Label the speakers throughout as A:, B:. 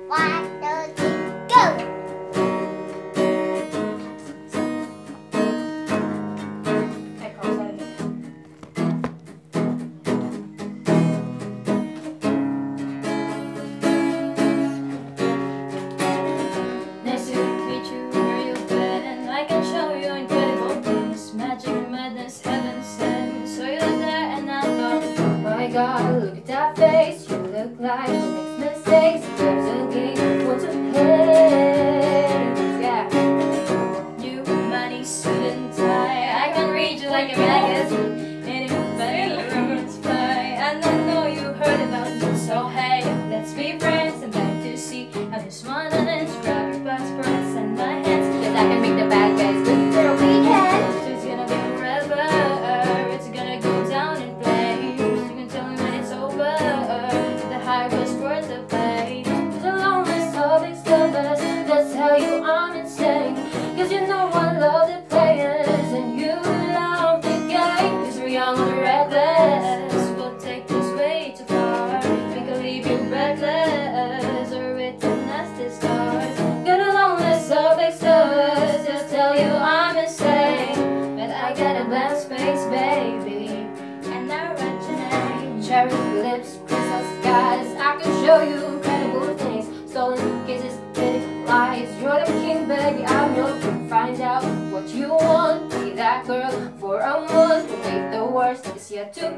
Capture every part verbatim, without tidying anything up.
A: One, two, three, go!
B: God, look at that face. You look like you make mistakes. There's a game for to play. Yeah. New money, suit and tie. I can read you like a magazine. Anybody runs by. And I know you heard about me. So hey, let's be friends. I'm back to see how you smile and grab your passports and my hands. Cause I can make the bad guys good for a weekend. It's gonna be forever. It's gonna go down in flames. That's how you I'm insane. Cause you know I love the players and you love the game. Cause we're young and reckless. We'll take this way too far. We could leave you breathless or written as the stars. Got a long list of extras. Just tell you I'm insane. But I got a blank space, baby. And I write your name. Cherry lips, crystal skies. I can show you incredible things. Stolen kisses, lies. You're the king, baby, I'm your king. Find out what you want. Be that girl for a month. Wait, the worst is yet to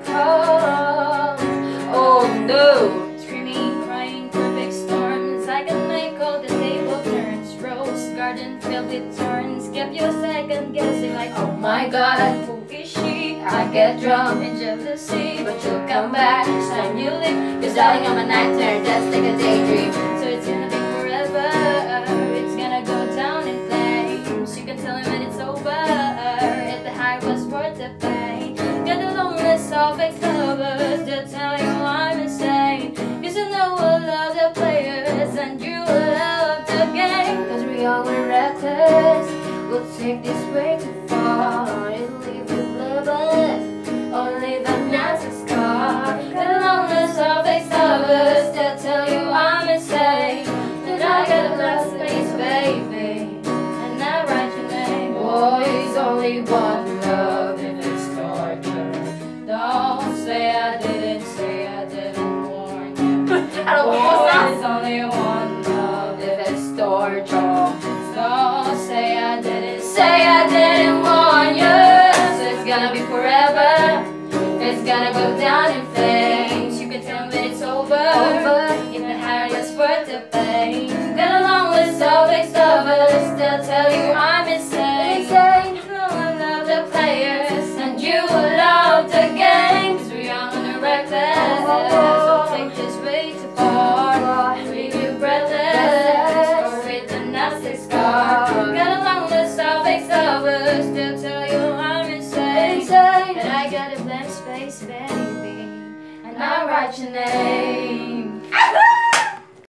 B: come. Oh no! Screaming, crying, perfect storms. I can make all the table turns. Rose garden filled with thorns. Kept you second guessing like, oh my god, who is she? I get drunk in jealousy, but you'll come back each time you leave. Cause darling, I'm a night terror, just like a daydream. So it's gonna be forever. It's gonna go down in flames. You can tell him when it's over. If the high was worth the pain. Got the long list of ex-lovers. They'll tell you I'm insane. Cause you know I love the players and you love the game. Cause we're young and reckless. We'll take this way too far and leave you bloodless. Only the nasty scar. Got the long list of ex-lovers. They'll tell you I'm insane. I got a last space, baby, and I write your name. Boys, only one love if it's torture. Don't say I didn't, say I didn't warn you. Boys, only one love if it's torture. Don't say I didn't, say I didn't warn you. So it's gonna be forever. It's gonna go down in flames. You can tell me it's over. over. If the high is worth the pain. Got a long list of ex-lovers. They'll tell you I'm insane. insane. You know I love the players and you love the game. Cause we're young and reckless. So take this way too far. Leave you breathless or with a nasty scar. Got a long list of ex-lovers. They'll tell you I'm insane. insane. But I got a blank space, baby, and I write your name.